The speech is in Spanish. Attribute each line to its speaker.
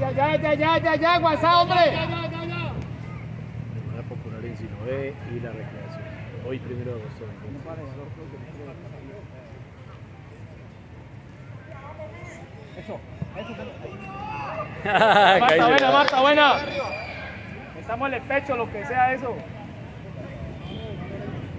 Speaker 1: Ya, WhatsApp, hombre.
Speaker 2: La popular en Sinoé y la recreación. Hoy 1 de agosto.
Speaker 1: Marta, buena. Estamos en el pecho, lo que sea eso.